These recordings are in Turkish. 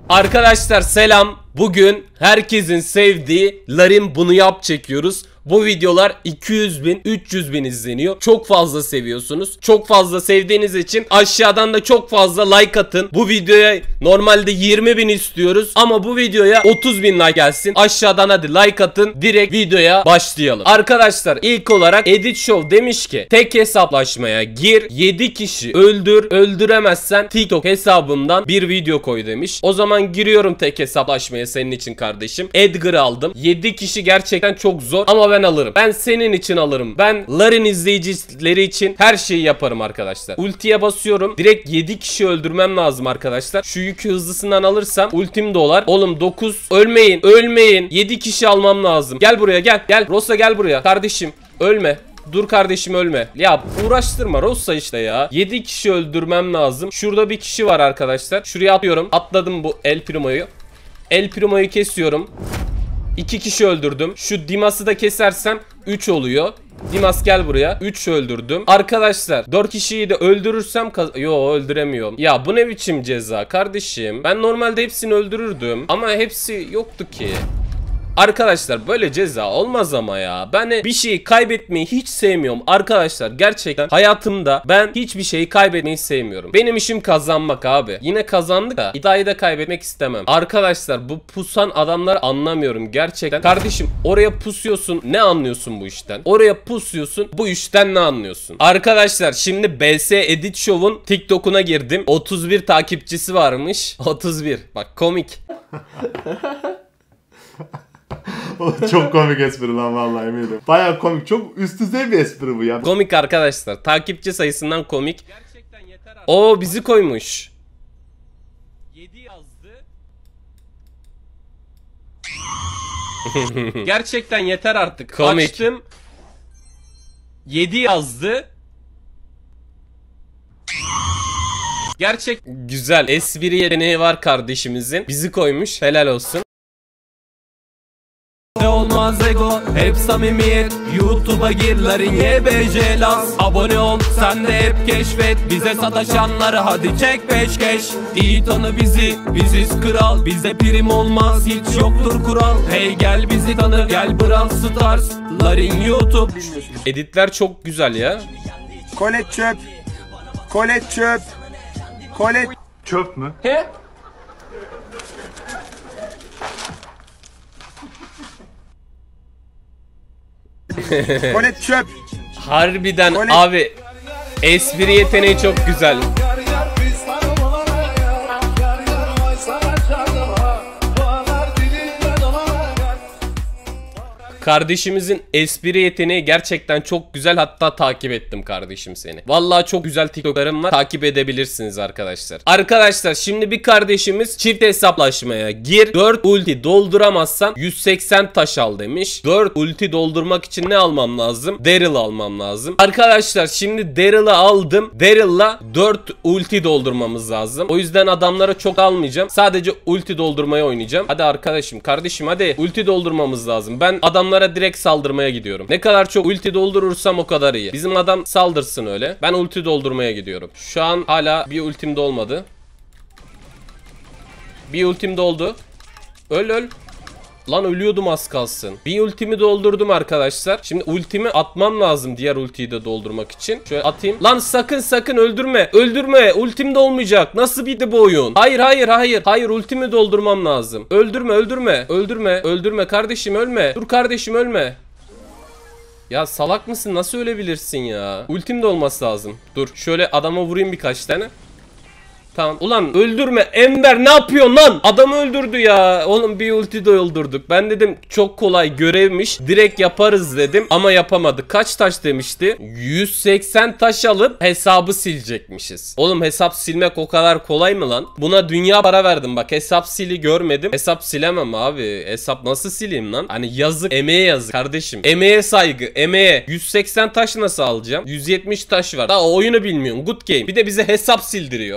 Arkadaşlar selam. Bugün herkesin sevdiği Larin bunu yap çekiyoruz. Bu videolar 200.000, 300.000 izleniyor. Çok fazla seviyorsunuz. Çok fazla sevdiğiniz için aşağıdan da çok fazla like atın. Bu videoya normalde 20.000 istiyoruz. Ama bu videoya 30.000 like gelsin. Aşağıdan hadi like atın. Direkt videoya başlayalım. Arkadaşlar ilk olarak Edit Show demiş ki tek hesaplaşmaya gir. 7 kişi öldür. Öldüremezsen TikTok hesabımdan bir video koy demiş. O zaman giriyorum tek hesaplaşmaya senin için kardeşim. Edgar'ı aldım. 7 kişi gerçekten çok zor ama ben alırım. Ben senin için alırım. Ben Larin izleyicileri için her şeyi yaparım arkadaşlar. Ultiye basıyorum. Direkt 7 kişi öldürmem lazım arkadaşlar. Şu yükü hızlısından alırsam ultim dolar. Oğlum 9. Ölmeyin. Ölmeyin. 7 kişi almam lazım. Gel buraya gel. Gel. Rosa gel buraya. Kardeşim ölme. Dur kardeşim ölme. Ya uğraştırma Rosa işte ya. 7 kişi öldürmem lazım. Şurada bir kişi var arkadaşlar. Şuraya atıyorum. Atladım bu El Primo'yu. El Primo'yu kesiyorum. 2 kişi öldürdüm. Şu Dimas'ı da kesersem 3 oluyor. Dimas gel buraya. 3 öldürdüm. Arkadaşlar 4 kişiyi de öldürürsem yo öldüremiyorum. Ya bu ne biçim ceza kardeşim. Ben normalde hepsini öldürürdüm. Ama hepsi yoktu ki. Arkadaşlar böyle ceza olmaz ama ya. Ben bir şeyi kaybetmeyi hiç sevmiyorum. Arkadaşlar gerçekten hayatımda ben hiçbir şeyi kaybetmeyi sevmiyorum. Benim işim kazanmak abi. Yine kazandık da iddiayı da kaybetmek istemem. Arkadaşlar bu pusan adamları anlamıyorum gerçekten. Kardeşim oraya pusuyorsun, ne anlıyorsun bu işten? Oraya pusuyorsun, bu işten ne anlıyorsun? Arkadaşlar şimdi BS Edit Show'un TikTok'una girdim. 31 takipçisi varmış. 31. Bak komik. Çok komik espri lan vallahi eminim. Baya komik. Çok üst düzey bir espri bu ya. Komik arkadaşlar. Takipçi sayısından komik. Gerçekten yeter artık. Oo bizi koymuş. 7 yazdı. Gerçekten yeter artık. Komik. Açtım. 7 yazdı. Gerçek güzel espri yeteneği var kardeşimizin. Bizi koymuş. Helal olsun. Olmaz ego, hep samimiyet. YouTube'a gir Larin YBC Laz. Abone ol, sen de hep keşfet. Bize sataşanları hadi çek peşkeş. İyi tanı bizi, biziz kral. Bize prim olmaz, hiç yoktur kural. Hey gel bizi tanı, gel Brawl Stars. Larin YouTube. Editler çok güzel ya. Kolet çöp. Kolet çöp. Kolet Çöp mü? He? Kolet çöp. Harbiden Kolet. abi espri yeteneği çok güzel. Kardeşimizin espri yeteneği gerçekten çok güzel. Hatta takip ettim kardeşim seni. Vallahi çok güzel TikTok'larım var. Takip edebilirsiniz arkadaşlar. Arkadaşlar şimdi bir kardeşimiz çift hesaplaşmaya gir. 4 ulti dolduramazsan 180 taş al demiş. 4 ulti doldurmak için ne almam lazım? Daryl almam lazım. Arkadaşlar şimdi Daryl'ı aldım. Daryl'la 4 ulti doldurmamız lazım. O yüzden adamlara çok almayacağım. Sadece ulti doldurmaya oynayacağım. Hadi arkadaşım kardeşim hadi ulti doldurmamız lazım. Ben adamlara direkt saldırmaya gidiyorum. Ne kadar çok ulti doldurursam o kadar iyi. Bizim adam saldırsın öyle. Ben ulti doldurmaya gidiyorum. Şu an hala bir ultim dolmadı. Bir ultim doldu. Öl öl. Lan ölüyordum az kalsın. Bir ultimi doldurdum arkadaşlar. Şimdi ultimi atmam lazım diğer ultiyi de doldurmak için. Şöyle atayım. Lan sakın sakın öldürme. Öldürme. Ultim de olmayacak. Nasıl bitti bu oyun? Hayır hayır hayır. Hayır ultimi doldurmam lazım. Öldürme öldürme. Öldürme. Öldürme kardeşim ölme. Dur kardeşim ölme. Ya salak mısın? Nasıl ölebilirsin ya? Ultim de olması lazım. Dur şöyle adama vurayım birkaç tane. Tamam. Ulan öldürme Ember, ne yapıyorsun lan? Adamı öldürdü ya. Oğlum bir ulti de öldürdük. Ben dedim çok kolay görevmiş. Direkt yaparız dedim ama yapamadık. Kaç taş demişti? 180 taş alıp hesabı silecekmişiz. Oğlum hesap silmek o kadar kolay mı lan? Buna dünya para verdim bak. Hesap sili görmedim. Hesap silemem abi. Hesap nasıl sileyim lan? Hani yazık. Emeğe yazık kardeşim. Emeğe saygı. Emeğe. 180 taş nasıl alacağım? 170 taş var. Daha oyunu bilmiyorum. Good game. Bir de bize hesap sildiriyor. Bu kesin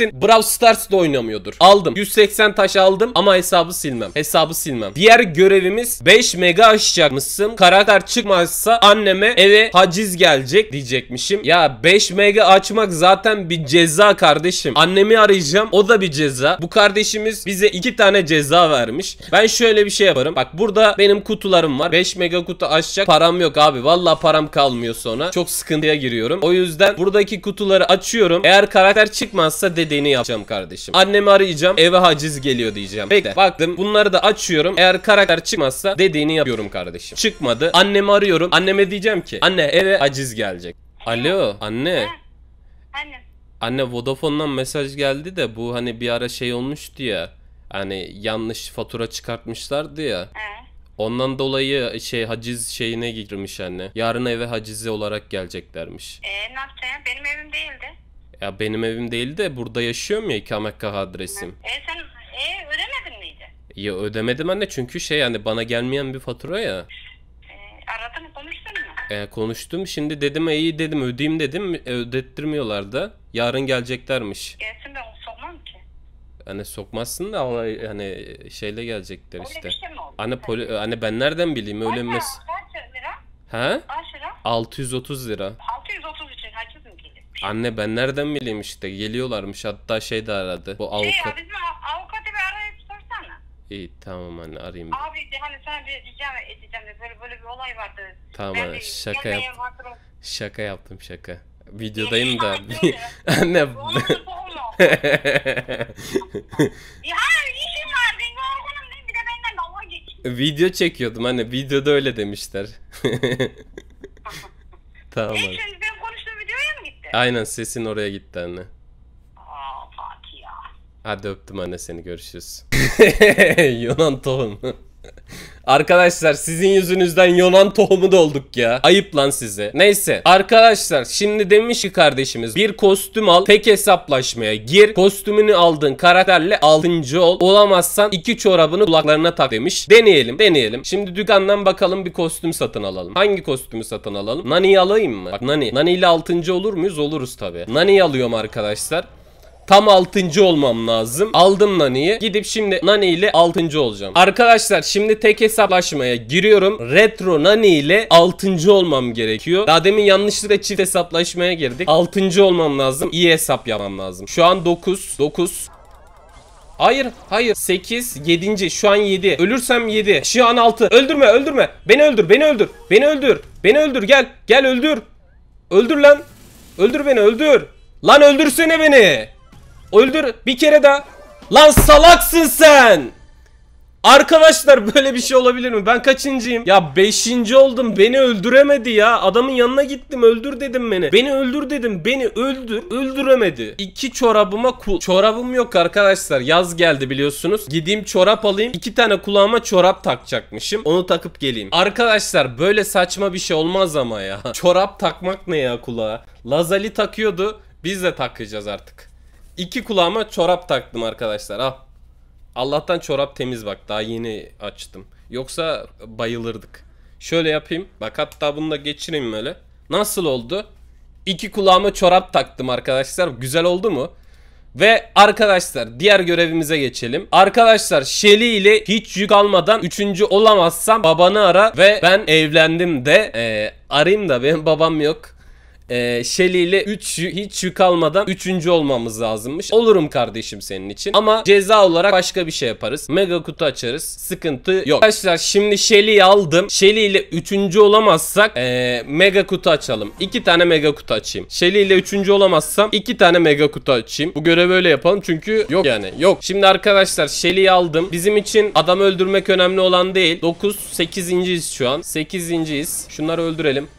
kesin Brawl Stars'da oynamıyordur. Aldım. 180 taş aldım ama hesabı silmem. Hesabı silmem. Diğer görevimiz 5 mega aşacakmışsın. Karakter çıkmazsa anneme eve haciz gelecek diyecekmişim. Ya 5 mega açmak zaten bir ceza kardeşim. Annemi arayacağım. O da bir ceza. Bu kardeşimiz bize 2 tane ceza vermiş. Ben şöyle bir şey yaparım. Bak burada benim kutularım var. 5 mega kutu açacak param yok abi. Vallahi param kalmıyor sonra. Çok sıkıntıya giriyorum. O yüzden buradaki kutuları açıyorum. Eğer karakter çıkmazsa dediğini yapacağım kardeşim. Annemi arayacağım. Eve haciz geliyor diyeceğim. Bekle. Baktım. Bunları da açıyorum. Eğer karakter çıkmazsa dediğini yapıyorum kardeşim. Çıkmadı. Annemi arıyorum. Anneme diyeceğim ki anne eve haciz gelecek. Alo anne. Annem. Anne Vodafone'dan mesaj geldi de bu hani bir ara şey olmuştu ya. Hani yanlış fatura çıkartmışlardı ya. Ondan dolayı haciz şeyine girmiş anne. Yarın eve hacizi olarak geleceklermiş. Ne yapacaksın? Benim evim değildi. Ya benim evim değil de burada yaşıyorum ya, ikametgah adresim. Sen ödemedin miydi? Ya ödemedim anne çünkü yani bana gelmeyen bir fatura ya. Aradın mı, konuştun mu? Konuştum şimdi dedim iyi dedim ödeyeyim dedim, ödettirmiyorlar da. Yarın geleceklermiş. Gelsin, ben onu sokmam ki. Hani sokmazsın da hani şeyle gelecekler işte. Öyle bir şey mi oldu? Hani ben nereden bileyim öyle mi? Kaç lira? He? Kaç lira? 630 lira. 630 için haciz mi gelir? Anne ben nereden bileyim işte, geliyorlarmış hatta şey de aradı. Bu avukat. Bizim avukatı bir arayıp sorsana. İyi tamam anne arayayım. Abi hani sana bir rica edeceğim de böyle bir olay vardı. Tamam Ben anne de şaka gelmeye vaktim- şaka yaptım şaka. Videodayım da. Anne. Onu da sorma. Ya işim vardı, yorgunum değil, bir de benden dalga geç. Video çekiyordum anne. Videoda öyle demişler. Tamam anne. Şimdi benim konuştuğum videoya mı gitti? Aynen sesin oraya gitti anne. Fatih ya. Hadi öptüm anne seni, görüşürüz. Yunan tohumu. Arkadaşlar sizin yüzünüzden Yunan tohumu da olduk ya. Ayıp lan size. Neyse arkadaşlar şimdi demiş ki kardeşimiz bir kostüm al, tek hesaplaşmaya gir. Kostümünü aldığın karakterle 6. ol. Olamazsan 2 çorabını kulaklarına tak demiş. Deneyelim. Şimdi dükkandan bakalım bir kostüm satın alalım. Hangi kostümü satın alalım? Nani'yi alayım mı? Bak Nani ile 6. olur muyuz? Oluruz tabi. Nani'yi alıyorum arkadaşlar. Tam 6. olmam lazım. Aldım Nani'yi. Gidip şimdi Nani ile 6. olacağım. Arkadaşlar şimdi tek hesaplaşmaya giriyorum. Retro Nani ile 6. olmam gerekiyor. Daha demin yanlışlıkla çift hesaplaşmaya girdik. 6. olmam lazım. İyi hesap yapmam lazım. Şu an 9. Hayır. 8, 7. Şu an 7. Ölürsem 7. Şu an 6. Öldürme. Beni öldür. Gel öldür. Öldür lan. Öldür beni. Lan öldürsene beni. Öldür bir kere daha. Lan salaksın sen. Arkadaşlar böyle bir şey olabilir mi? Ben kaçıncıyım? Ya 5. oldum. Beni öldüremedi ya. Adamın yanına gittim. Öldür dedim beni. Beni öldür dedim. Beni öldüremedi. 2 çorabıma çorabım yok arkadaşlar. Yaz geldi biliyorsunuz. Gideyim çorap alayım. 2 tane kulağıma çorap takacakmışım. Onu takıp geleyim. Arkadaşlar böyle saçma bir şey olmaz ama ya. Çorap takmak ne ya kulağa? Lazali takıyordu. Biz de takacağız artık. 2 kulağıma çorap taktım arkadaşlar. Al. Allah'tan çorap temiz bak. Daha yeni açtım. Yoksa bayılırdık. Şöyle yapayım. Bak hatta bunu da geçireyim böyle. Nasıl oldu? 2 kulağıma çorap taktım arkadaşlar. Güzel oldu mu? Ve arkadaşlar diğer görevimize geçelim. Arkadaşlar Shelly ile hiç yük almadan 3. olamazsam babanı ara ve ben evlendim de arayayım da benim babam yok. Shelly ile hiç yük almadan 3. olmamız lazımmış. Olurum kardeşim senin için. Ama ceza olarak başka bir şey yaparız. Mega kutu açarız. Sıkıntı yok. Arkadaşlar şimdi Shelly'yi aldım. Shelly ile 3. olamazsak mega kutu açalım. 2 tane mega kutu açayım. Shelly ile 3. olamazsam 2 tane mega kutu açayım. Bu görevi öyle yapalım çünkü yok yani. Yok. Şimdi arkadaşlar Shelly'yi aldım. Bizim için adam öldürmek önemli olan değil. 9, 8.'yiz şu an. 8.'yiz. Şunları öldürelim.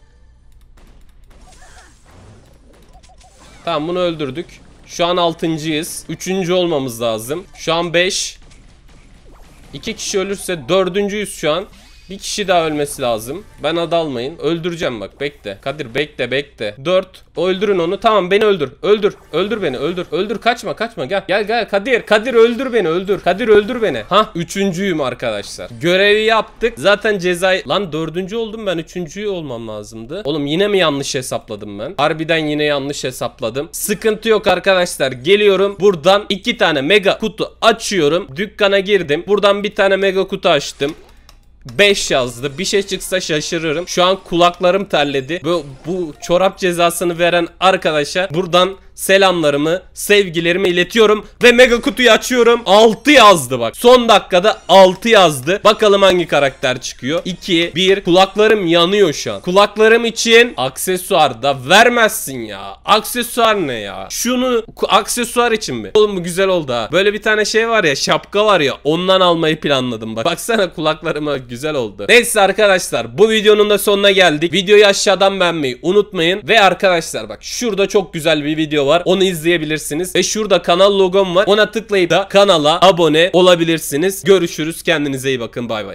Tamam bunu öldürdük. Şu an 6.'yiz. 3. olmamız lazım. Şu an 5. 2 kişi ölürse 4.'yüz şu an. Bir kişi daha ölmesi lazım. Ben adı almayın. Öldüreceğim bak, bekle. Kadir bekle. 4. Öldürün onu. Tamam, beni öldür. Öldür beni. Öldür. Kaçma. Gel Kadir öldür beni. Kadir öldür beni. Hah, 3.'üyüm arkadaşlar. Görevi yaptık. Zaten cezayı... Lan 4. oldum ben. 3.'yü olmam lazımdı. Oğlum yine mi yanlış hesapladım ben? Harbiden yine yanlış hesapladım. Sıkıntı yok arkadaşlar. Geliyorum. Buradan 2 tane mega kutu açıyorum. Dükkana girdim. Buradan bir tane mega kutu açtım. 5 yazdı. Bir şey çıksa şaşırırım. Şu an kulaklarım terledi. Bu çorap cezasını veren arkadaşa buradan selamlarımı, sevgilerimi iletiyorum ve mega kutuyu açıyorum. 6 yazdı bak. Son dakikada 6 yazdı. Bakalım hangi karakter çıkıyor. 2, 1. Kulaklarım yanıyor şu an. Kulaklarım için aksesuar da vermezsin ya. Aksesuar ne ya? Şunu aksesuar için mi? Oğlum bu güzel oldu ha. Böyle bir tane şey var ya, şapka var ya, ondan almayı planladım bak. Baksana kulaklarıma, güzel oldu. Neyse arkadaşlar, bu videonun da sonuna geldik. Videoyu aşağıdan beğenmeyi unutmayın. Ve arkadaşlar bak, şurada çok güzel bir video var. Onu izleyebilirsiniz. Ve şurada kanal logom var. Ona tıklayıp da kanala abone olabilirsiniz. Görüşürüz. Kendinize iyi bakın. Bay bay.